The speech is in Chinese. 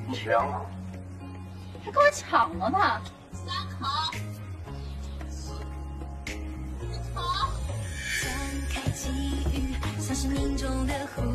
2口， 还跟我抢了呢。 3口，4口。张开机遇，像是命中的呼